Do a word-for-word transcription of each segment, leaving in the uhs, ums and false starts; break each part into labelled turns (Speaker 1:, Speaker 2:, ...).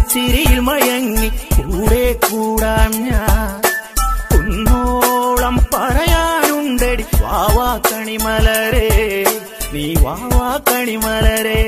Speaker 1: ചിരിയിൽ മയങ്ങി കൂടെ കൂടാൻ ഞാൻ കുന്നോളം പറയാനുണ്ടടി വാവാ കണിമലരേ നീ വാവാ കണിമലരേ.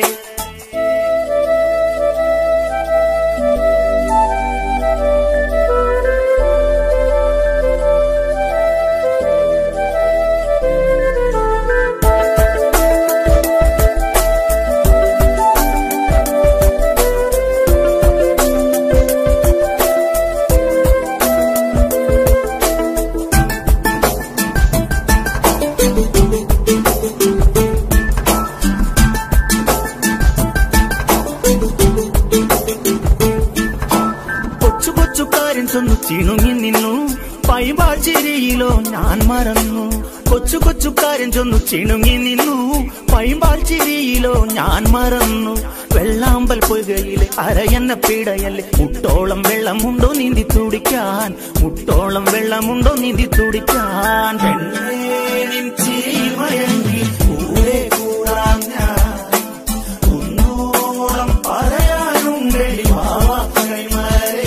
Speaker 1: ചൊന്നു ചിണുങ്ങി നിന്നു പൈമ്പാൽ ചിരിയിലോ ഞാൻ മറന്നു. കൊച്ചു കൊച്ചുകാരൻ ചൊന്നു ചിണുങ്ങി നിന്നു പൈമ്പാൽ ചിരിയിലോ ഞാൻ മറന്നു. വെള്ളാമ്പൽ പൊയ്കയിലെ അരയെന്ന പീടയല്ലേ മുട്ടോളം വെള്ളമുണ്ടോ നീന്തി തുടിക്കാൻ മുട്ടോളം വെള്ളമുണ്ടോ നീന്തി തുടിക്കാൻ. പെണ്ണേനിൻ ചിരിയിൽ മയങ്ങി കൂടെ കൂടാൻ ഞാൻ കുന്നോളം പറയാനുണ്ടടി വാവാ കണിമലരേ.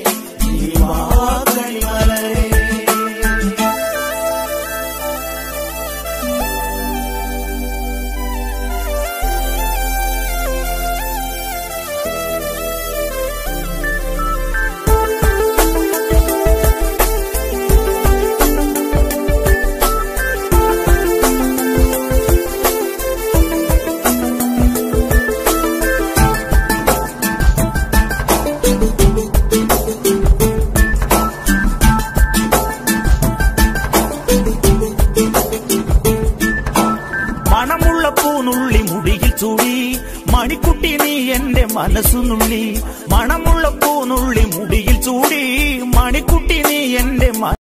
Speaker 1: മണമുള്ള പൂനുള്ളി മുടിയിൽ ചൂടി മണിക്കുട്ടി നീ എന്റെ മനസ്സു നുള്ളി. മണമുള്ള പൂനുള്ളി മുടിയിൽ ചൂടി മണിക്കുട്ടി നീ എന്റെ